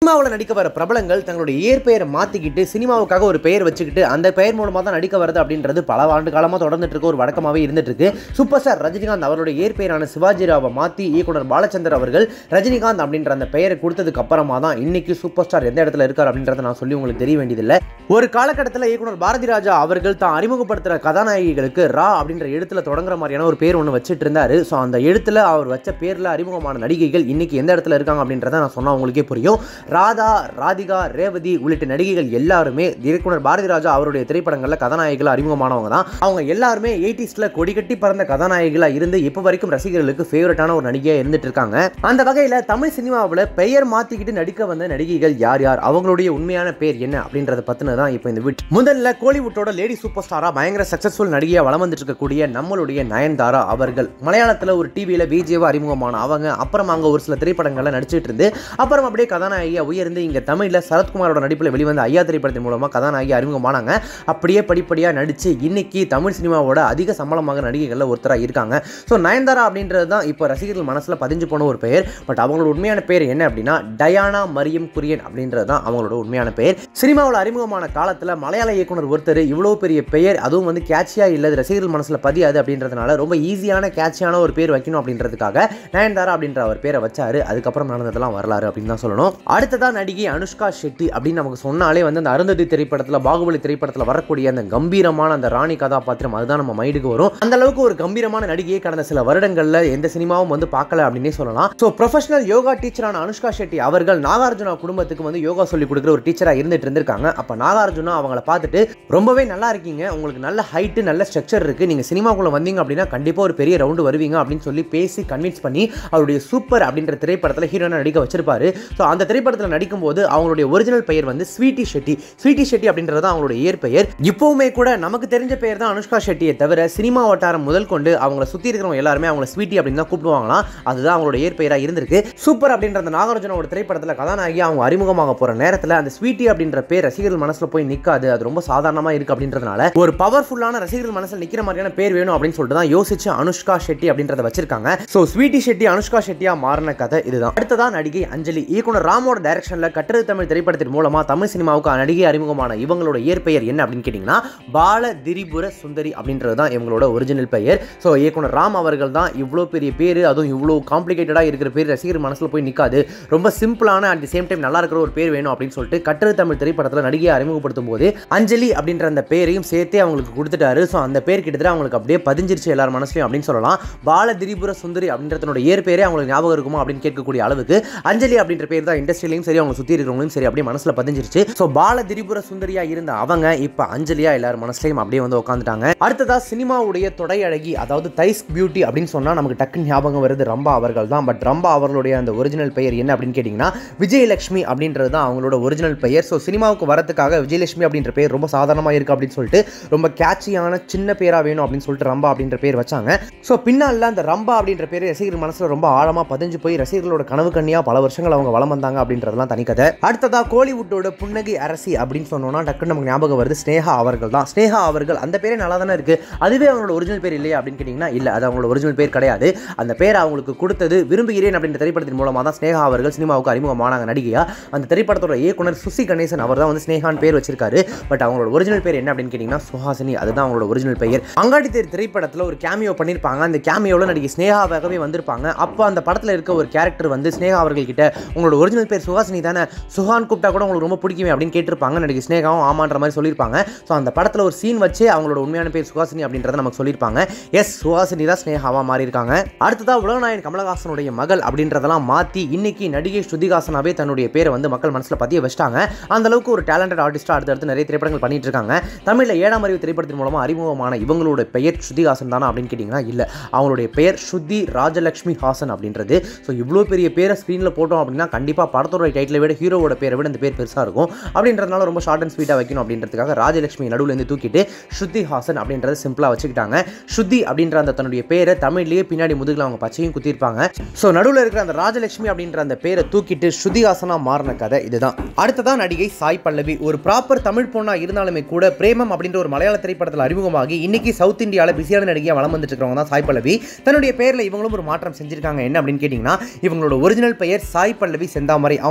சினிமாவில் நடிக்க வர பிரபலங்கள் தங்களுடைய இயற்பெயரை மாற்றிக்கிட்டு சினிமாவுக்காக ஒரு பெயர் வச்சுக்கிட்டு அந்த பெயர் மூலமாக தான் நடிக்க வருது அப்படின்றது பல ஆண்டு காலமாக தொடர்ந்துட்டு இருக்க ஒரு வழக்கமாகவே இருந்துட்டு இருக்கு. சூப்பர் ஸ்டார் ரஜினிகாந்த் அவருடைய இயற்பெயரான சிவாஜி ராவை மாற்றி இயக்குனர் பாலச்சந்தர் அவர்கள் ரஜினிகாந்த் அப்படின்ற அந்த பெயரை கொடுத்ததுக்கு அப்புறமா தான் இன்னைக்கு சூப்பர் ஸ்டார் எந்த இடத்துல இருக்கார் அப்படின்றத நான் சொல்லி உங்களுக்கு தெரிய வேண்டியதில்லை. ஒரு காலகட்டத்தில் இயக்குனர் பாரதி ராஜா அவர்கள் தான் அறிமுகப்படுத்துகிற கதாநாயகிகளுக்கு ரா அப்படின்ற எழுத்துல தொடங்குற மாதிரியான ஒரு பேர் ஒன்று வச்சுட்டு இருந்தாரு. ஸோ அந்த எழுத்துல அவர் வச்ச பேரில் அறிமுகமான நடிகைகள் இன்னைக்கு எந்த இடத்துல இருக்காங்க அப்படின்றத நான் சொன்னால் உங்களுக்கே புரியும். ராதா, ராதிகா, ரேவதி உள்ளிட்ட நடிகைகள் எல்லாருமே இயக்குனர் பாரதி ராஜா அவருடைய திரைப்படங்களில் கதாநாயகிகள் அறிமுகமானவங்க தான். அவங்க எல்லாருமே 80s கொடி கட்டி பறந்த கதாநாயகிகளாக இருந்து இப்போ வரைக்கும் ரசிகர்களுக்கு ஃபேவரட்டான ஒரு நடிகையாக இருந்துட்டு இருக்காங்க. அந்த வகையில் தமிழ் சினிமாவில் பெயர் மாற்றிக்கிட்டு நடிக்க வந்த நடிகைகள் யார் யார், அவங்களுடைய உண்மையான பேர் என்ன அப்படின்றத பற்றின தான் இப்போ இந்த வீட். முதல்ல கோலிவுட்டோட லேடி சூப்பர் ஸ்டாரா பயங்கர சக்சஸ்ஃபுல் நடிகையாக வளம் வந்துட்டு இருக்கக்கூடிய நம்மளுடைய நயன்தாரா அவர்கள் மலையாளத்தில் ஒரு டிவியில் விஜேவா அறிமுகமான அவங்க அப்புறம் அங்கே ஒரு சில திரைப்படங்களில் நடிச்சிட்டு இருந்து அப்புறம் அப்படியே கதாநாயகி உயர்ந்து இங்க தமிழ்ல சரத்குமாரோட நடிப்பில் வெளிவந்த ஐயா திரைப்படத்தின் மூலமா கதாநாயகி அறிமுகமானாங்க. அப்படியே படிப்படியா நடிச்சு இன்னைக்கு தமிழ் சினிமாவோட அதிக சம்பளமாக நடிகைகள்ல ஒருத்தரா இருக்காங்க. ஸோ நயன்தாரா அப்படின்றது தான் இப்போ ரசிகர்கள் மனசுல பதிஞ்சு போன ஒரு பெயர். பட் அவங்களோட உண்மையான பேர் என்ன அப்படின்னா டயானா மரியம் குரியன் அப்படின்றது தான் அவங்களோட உண்மையான பெயர். சினிமாவில் அறிமுகமான காலத்தில் மலையாள இயக்குனர் ஒருத்தர் இவ்வளவு பெரிய பெயர் அதுவும் வந்து கேட்சியா இல்லது ரசிகர்கள் மனசுல பதியாது அப்படின்றதுனால ரொம்ப ஈஸியான கேட்சியான ஒரு பேர் வைக்கணும் அப்படின்றதுக்காக நயன்தாரா அப்படின்ற அவர் பேரை வச்சாரு. அதுக்கப்புறம் நடந்ததெல்லாம் வரலாறு அப்படின்னு தான் சொல்லணும். அடுத்ததான் நடிகை அனுஷ்கா ஷெட்டி அப்படின்னு நமக்கு சொன்னாலே வந்து அந்த அருந்ததி திரைப்படத்தில் பாகுபலி திரைப்படத்தில் வரக்கூடிய அந்த கம்பீரமான அந்த ராணி கதாபாத்திரம் அதுதான் நம்ம மைண்டுக்கு வரும். அந்த அளவுக்கு ஒரு கம்பீரமான நடிகையை கடந்த சில வருடங்கள்ல எந்த சினிமாவும் வந்து பார்க்கல அப்படின்னே சொல்லலாம். ஸோ ப்ரொஃபஷனல் யோகா டீச்சரான அனுஷ்கா ஷெட்டி அவர்கள் நாகார்ஜுனா குடும்பத்துக்கு வந்து யோகா சொல்லி கொடுக்குற ஒரு டீச்சராக இருந்துட்டு இருந்திருக்காங்க. அப்போ நாகார்ஜுனா அவங்கள பார்த்துட்டு ரொம்பவே நல்லா இருக்கீங்க, உங்களுக்கு நல்ல ஹைட்டு நல்ல ஸ்ட்ரக்சர் இருக்கு, நீங்க சினிமாக்குள்ள வந்தீங்க அப்படின்னா கண்டிப்பா ஒரு பெரிய ரவுண்டு வருவீங்க அப்படின்னு சொல்லி பேசி கன்வின்ஸ் பண்ணி அவருடைய சூப்பர் அப்படின்ற திரைப்படத்தில் ஹீரோயினா நடிக்க வச்சிருப்பாரு. ஸோ அந்த திரைப்படத்தில் நடிக்கும்போது அவங்களுடைய ஒரிஜினல் பெயர் வந்து ஸ்வீட்டி ஷெட்டி. ஸ்வீட்டி ஷெட்டி அப்படின்றது அவங்களுடைய இயற்பெயர். இப்பவுமே கூட நமக்கு தெரிஞ்ச பெயர் தான் அனுஷ்கா ஷெட்டியை தவிர சினிமா வட்டாரம் முதல் கொண்டு அவங்கள சுற்றி இருக்கிறவங்க எல்லாருமே அவங்கள ஸ்வீட்டி அப்படின்னு தான் கூப்பிடுவாங்களாம். அதுதான் அவங்களோட இயற்பெயராக இருந்திருக்கு. சூப்பர் அப்படின்ற அந்த நாகார்ஜுனோட திரைப்படத்தில் கதாநாயகி அவங்க அறிமுகமாக போகிற நேரத்தில் அந்த ஸ்வீட்டி அப்படின்ற பேர் ரசிகர்கள் மனசில் போய் நிற்காது, அது ரொம்ப சாதாரணமாக இருக்குது அப்படின்றதுனால ஒரு பவர்ஃபுல்லான ரசிகர்கள் மனசில் நிற்கிற மாதிரியான பேர் வேணும் அப்படின்னு சொல்லிட்டு தான் யோசிச்சு அனுஷ்கா ஷெட்டி அப்படின்றத வச்சிருக்காங்க. ஸோ ஸ்வீட்டி ஷெட்டி அனுஷ்கா ஷெட்டியா மாறின கதை இதுதான். அடுத்ததான் நடிகை அஞ்சலி. இயக்குனர் ராமோட டைரக்ஷன்ல கட்டுரை தமிழ் திரைப்படத்தின் மூலமா தமிழ் சினிமாவுக்கு நடிகை அறிமுகமான இவங்களோட இயற்பெயர் என்ன அப்படின்னு கேட்டீங்கன்னா பால திரிபுர சுந்தரி அப்படின்றது தான் இவங்களோட ஒரிஜினல் பெயர். ஸோ இயக்குனர் ராம் அவர்கள் தான் இவ்வளோ பெரிய பேர் அதுவும் இவ்வளோ காம்ப்ளிகேட்டடாக இருக்கிற பேர் ரசிகர் மனசில் போய் நிற்காது, ரொம்ப சிம்பிளான அட் தி சேம் டைம் நல்லா இருக்கிற ஒரு பேர் வேணும் அப்படின்னு சொல்லிட்டு கட்டுரை தமிழ் திரைப்படத்தில் நடிகையை அறிமுகப்படுத்தும் போது அஞ்சலி அப்படின்ற அந்த பேரையும் சேர்த்தே அவங்களுக்கு கொடுத்துட்டாரு. ஸோ அந்த பேர் கிட்டத்தட்ட அவங்களுக்கு அப்படியே பதிஞ்சிருச்சு எல்லார் மனசுலையும் அப்படின்னு சொல்லலாம். பால திரிபுர சுந்தரி அப்படின்றதோட இயற்பெயரே அவங்களுக்கு ஞாபகம் இருக்குமா அப்படின்னு கேட்கக்கூடிய அளவுக்கு அஞ்சலி அப்படின்ற பேர் தான் இண்டஸ்ட்ரியிலையும் சரி அவங்க சுற்றி இருக்கிறவங்களும் சரி அப்படியே மனசுல பதிஞ்சிருச்சு. ஸோ பால திரிபுர சுந்தரியா இருந்த அவங்க இப்போ அஞ்சலியா எல்லாரும் மனசுலையும் அப்படியே வந்து உட்காந்துட்டாங்க. அடுத்ததா சினிமாவுடைய தொடை அழகி அதாவது தைஸ் பியூட்டி அப்படின்னு சொன்னா நமக்கு டக்குன்னு ஞாபகம் வருது ரம்பா அவர்கள் தான். பட் ரம்பா அவர்களுடைய அந்த ஒரிஜினல் பெயர் என்ன அப்படின்னு கேட்டீங்கன்னா விஜயலட்சுமி அப்படின்றது தான் அவங்களோட ஒரிஜினல் பெயர். ஸோ சினிமாவுக்கு வரதுக்காக விஜயலட்சுமி அப்படின்ற பேர் ரொம்ப சாதாரணமாக இருக்கு அப்படின்னு சொல்லிட்டு ரொம்ப கேட்சியான சின்ன பேரா வேணும் அப்படின்னு சொல்லிட்டு ரம்பா அப்படின்ற பேர் வச்சாங்க. ஸோ பின்னால அந்த ரம்பா அப்படின்ற பேர் ரசிகர்கள் மனசுல ரொம்ப ஆழமா பதிஞ்சு போய் ரசிகர்களோட கனவு கண்ணியா பல வருஷங்கள் அவங்க வளம் வந்தாங்க அப்படின்றதெல்லாம் தனிக்கதை. அடுத்ததா கோலிவுட்டோட புன்னகை அரசி அப்படின்னு சொன்னோம்னா டக்குன்னு நமக்கு ஞாபகம் வருது ஸ்னேகா அவர்கள் தான். ஸ்னேகா அவர்கள் அந்த பேரே நல்லா தானே இருக்கு, அதுவே அவங்களோட ஒரிஜினல் பேர் இல்லையா அப்படின்னு கேட்டீங்கன்னா இல்ல, அது அவங்களோட ஒரிஜினல் பேர் கிடையாது. அந்த பேரை அவங்களுக்கு கொடுத்தது விரும்புகிறேன் அப்படின்ற திரைப்படத்தின் மூலமா தான் ஸ்னேகா அவர்கள் சினிமாவுக்கு அறிமுகமானாங்க நடிகையா. அந்த திரைப்படத்தோட இயக்குனர் சுசி கணேசன் அவர் தான் வந்து ஸ்னேகான் பேர் வச்சிருக்காரு. பட் அவங்களோட ஒரிஜினல் பேர் என்ன அப்படின்னு கேட்டீங்கன்னா சுஹாசினி, அதுதான் அவங்களோட ஒரிஜினல் பெயர். அங்காடி தேர் திரைப்படத்தில் ஒரு கேமியோ பண்ணியிருப்பாங்க. அந்த கேமியோவில் நடிகை ஸ்னேகாவாகவே வந்திருப்பாங்க. அப்போ அந்த படத்தில் இருக்க ஒரு கேரக்டர் வந்து ஸ்னேகா அவர்கள் கிட்ட உங்களோட ஒரிஜினல் பேர் சுஹாசினி தானே, சுஹான் கூப்பிட்டா கூட உங்களுக்கு ரொம்ப பிடிக்குமே அப்படின்னு கேட்டிருப்பாங்க. நடிகை ஸ்னேகாவும் ஆமான்ற மாதிரி சொல்லியிருப்பாங்க. ஸோ அந்த படத்தில் ஒரு சீன் வச்சு அவங்களோட உண்மையான பேர் சுஹாசினி அப்படின்றத நமக்கு சொல்லியிருப்பாங்க. எஸ், சுஹாசினி தான் ஸ்னேகாவா மாறி இருக்காங்க. அடுத்ததாக உலகநாயகன் கமலஹாசனுடைய மகள் அப்படின்றதெல்லாம் மாற்றி இன்னைக்கு நடிகை ஸ்ருதிஹாசனாவே தன்னுடைய பேரை வந்து மக்கள் மனசில் பதிய வச்சிட்டாங்க. அந்த அளவுக்கு ஒரு டேலண்டட் ஆர்டிஸ்டாக அடுத்தடுத்து நிறைய திரைப்படங்கள் பண்ணிட்டு இருக்காங்க. தமிழில் 7ஆம் அறிவு திரைப்படத்தின் மூலமாக அறிமுகமான இவங்களோட பெயர் ஸ்ருதிஹாசன் தானா அப்படின்னு கேட்டிங்கன்னா இல்லை, அவங்களுடைய பெயர் ஸ்ருதி ராஜலட்சுமி ஹாசன் அப்படின்றது. ஸோ இவ்வளோ பெரிய பேரை ஸ்க்ரீனில் போட்டோம் அப்படின்னா கண்டிப்பாக படத்தோட டைட்டிலை விட ஹீரோவோட பேரை விட இந்த பேர் பெருசாக இருக்கும். அப்படின்றதுனால ரொம்ப ஷார்ட் அண்ட் ஸ்வீட்டாக வைக்கணும் அப்படின்றதுக்காக ராஜலட்சுமி நடுவுலேருந்து தூக்கிட்டு ஸ்ருதி ஹாசன் அப்படின்றத சிம்பிளாக வச்சுக்கிட்டாங்க. ஸ்ருதி அப்படின்ற அந்த தன்னுடைய பேரை தமிழ்லேயே பின்னாடி முதுகில் அவங்க பச்சையும் குத்திருப்பாங்க. ஸோ நடுவில் இருக்கிற அந்த ராஜலட்சுமி அப்படின்ற அந்த பேரை தூக்கிட்டு ஸ்ருதி ஹாசனாக மாறின கதை இதுதான். அடுத்ததான் நடிகை சாய் பல்லவி. ஒரு ப்ராப்பர் தமிழ் பொண்ணாக இருந்தாலுமே கூட பிரேமம் அப்படின்ற ஒரு மலையாள திரைப்படத்தில் அறிமுகமாகி இன்னைக்கு சவுத் இந்தியாவில் பிஸியான நடிகையாக வளம் வந்துட்டு இருக்கிறவங்க தான் சாய் பல்லவி. தன்னுடைய பேரில் இவங்களும் ஒரு மாற்றம் செஞ்சிருக்காங்க. என்ன அப்படின்னு கேட்டிங்கன்னா இவங்களோட ஒரிஜினல் பெயர் சாய் பல்லவி செந்தாமரை. அவங்களோட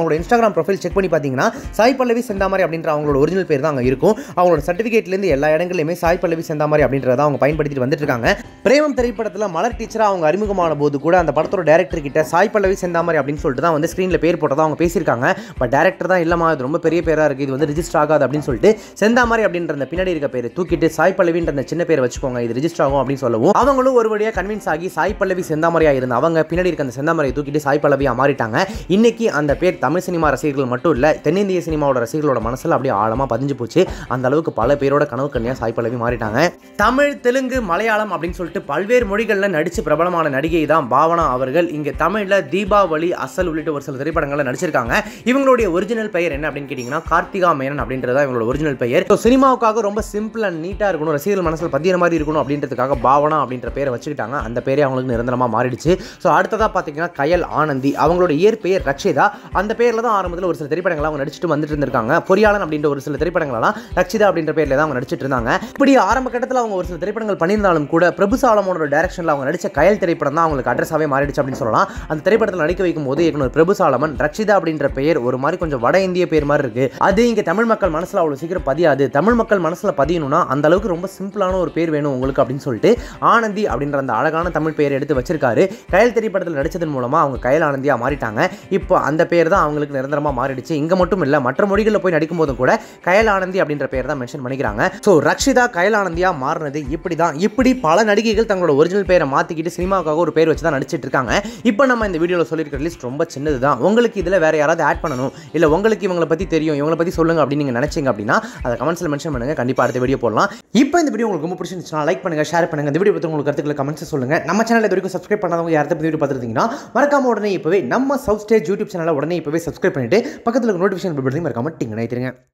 அவங்களோட இன்ஸ்டாகிராம் ப்ரொஃபைல் செக் பண்ணி பார்த்தீங்கன்னா சாய் பல்லவி செந்தாமரை அப்படின்ற அவங்களோட ஒரிஜினல் பேர் தான் அங்கே இருக்கும். அவங்களோட சர்டிஃபிகேட்லேருந்து எல்லா இடங்களிலுமே சாய் பல்லவி செந்தாமரை அப்படின்றத அவங்க பயன்படுத்திட்டு வந்துட்டு இருக்காங்க. பிரேமம் திரைப்படத்தில் மலர் டீச்சராக அவங்க அறிமுகமான போது கூட அந்த படத்தோட டேரக்டர் கிட்ட சாய் பல்லவி செந்தாமரை அப்படின்னு சொல்லிட்டு தான் வந்து ஸ்க்ரீனில் பேர் போட்டதாக அவங்க பேசியிருக்காங்க. பட் டேரக்டர் தான் இல்லமா, இது ரொம்ப பெரிய பேராக இருக்குது, இது வந்து ரிஜிஸ்டர் ஆகாது அப்படின்னு சொல்லிட்டு செந்தாமரை அப்படின்ற அந்த பின்னாடி இருக்க பேர் தூக்கிட்டு சாய் பல்லவின்ற அந்த சின்ன பேர் வச்சுக்கோங்க, இது ரிஜிஸ்டர் ஆகும் அப்படின்னு சொல்லவும் அவங்களும் ஒரு வழியாக கன்வின்ஸ் ஆகி சாய் பல்லவி செந்தாமரையாக இருந்த அவங்க பின்னாடி இருக்க அந்த செந்தாமரையை தூக்கிட்டு சாய் பல்லவியாக மாறிட்டாங்க. இன்னைக்கு அந்த பேர் தமிழ் சினிமா ரசிகர்கள் மட்டும் இல்லை, தென்னிந்திய சினிமாவோட ரசிகர்களோட மனசில் அப்படியே ஆழமாக பதிஞ்சு போச்சு. அந்த அளவுக்கு பல பேரோட கனவு கண்ணியாக சாய் பல்லவி மாறிட்டாங்க. தமிழ், தெலுங்கு, மலையாளம் அப்படின்னு சொல்லிட்டு பல்வேறு மொழிகளில் நடிச்சு பிரபலமான நடிகை தான் பாவனா அவர்கள். இங்கே தமிழில் தீபாவளி, அசல் உள்ளிட்ட ஒரு சில திரைப்படங்களில் நடிச்சிருக்காங்க. இவங்களுடைய ஒரிஜினல் பெயர் என்ன அப்படின்னு கேட்டிங்கன்னா கார்த்திகா மேனன் அப்படின்றத இவங்களோட ஒரிஜினல் பெயர். ஸோ சினிமாவுக்காக ரொம்ப சிம்பிள் அண்ட் நீட்டாக இருக்கணும், ரசிகர்கள் மனசில் பதிகிற மாதிரி இருக்கணும் அப்படின்றதுக்காக பாவனா அப்படின்ற பேரை வச்சுக்கிட்டாங்க. அந்த பேரே அவங்களுக்கு நிரந்தரமாக மாறிடுச்சு. ஸோ அடுத்ததாக பார்த்தீங்கன்னா கயல் ஆனந்தி, அவங்களோட இயற்பெயர் ரக்ஷிதா. அந்த பேரில் தான் ஆரம்பத்தில் ஒரு சில திரைப்படங்கள் அவங்க நடிச்சுட்டு வந்துட்டு இருந்திருக்காங்க. பொறியாளன் அப்படின்ற ஒரு சில திரைப்படங்களெல்லாம் ரக்ஷிதா அப்படின்ற பேரில் தான் அவங்க நடிச்சிட்டு இருந்தாங்க. இப்படி ஆரம்ப கட்டத்தில் அவங்க ஒரு சில திரைப்படங்கள் பண்ணியிருந்தாலும் கூட பிரபு சாலமோனோட டைரக்ஷனில் அவங்க நடிச்ச கயல் திரைப்படம் தான் அவங்களுக்கு அட்ரஸாகவே மாறிடுச்சு அப்படின்னு சொல்லலாம். அந்த திரைப்படத்தில் நடிக்க வைக்கும் போது இயக்குனர் பிரபு சாலமன் ரக்ஷிதா அப்படின்ற பெயர் ஒரு மாதிரி கொஞ்சம் வட இந்திய பேர் மாதிரி இருக்கு, அது இங்கே தமிழ் மக்கள் மனசில் அவ்வளோ சீக்கிரம் பதியாது, தமிழ் மக்கள் மனசில் பதியணும்னா அந்த அளவுக்கு ரொம்ப சிம்பிளான ஒரு பேர் வேணும் உங்களுக்கு அப்படின்னு சொல்லிட்டு ஆனந்தி அப்படின்ற அந்த அழகான தமிழ் பெயரை எடுத்து வச்சிருக்காரு. கயல் திரைப்படத்தில் நடிச்சதன் மூலமாக அவங்க கயல் ஆனந்தியாக மாறிட்டாங்க. இப்போ அந்த பேர் தான் அவங்களுக்கு நிரந்தரமாக மாறிடுச்சு. இங்கே மட்டும் இல்லை, மற்ற மொழிகளில் போய் நடிக்கும் போதும் கூட கயல் ஆனந்தி அப்படின்ற பேர் தான் மென்ஷன் பண்ணிக்கிறாங்க. ஸோ ரக்ஷிதா கயல் ஆனந்தியா மாறினது இப்படி தான். இப்படி பல நடிகைகள் தங்களோட ஒரிஜினல் பேரை மாற்றிக்கிட்டு சினிமாவுக்காக ஒரு பேர் வச்சு தான் நடிச்சிட்டு இருக்காங்க. இப்போ நம்ம இந்த வீடியோவில் சொல்லியிருக்கிற லிஸ்ட் ரொம்ப சின்னது தான். உங்களுக்கு இதில் வேற யாராவது ஆட் பண்ணணும், இல்லை உங்களுக்கு இவங்களை பற்றி தெரியும், இவங்களை பற்றி சொல்லுங்க அப்படின்னு நீங்கள் நினைச்சீங்க அப்படின்னா அதை கமெண்ட்ஸில் மென்ஷன் பண்ணுங்க, கண்டிப்பாக அடுத்த வீடியோ போடலாம். இப்போ இந்த வீடியோ உங்களுக்கு ரொம்ப பிடிச்சிருந்துச்சுன்னா லைக் பண்ணுங்க, ஷேர் பண்ணுங்க. இந்த வீடியோ பற்றி உங்களுக்கு கருத்துக்களை கமெண்ட்ஸ் சொல்லுங்க. நம்ம சேனல் இது வரைக்கும் சப்ஸ்கிரைப் பண்ணாதவங்க யார்த்த வீடியோ பார்த்துருந்தீங்கன்னா மறக்காம உடனே இப்போவே நம்ம சவுத் ஸ்டேஜ் யூடியூப் சேனலை உடனே இப்போவே சப்ஸ்கிரைப் பண்ணிட்டு பக்கத்தில் நோட்டிஃபிகேஷன் பெல் பட்டனையும் மறக்காம டிங் நினைத்துருங்க.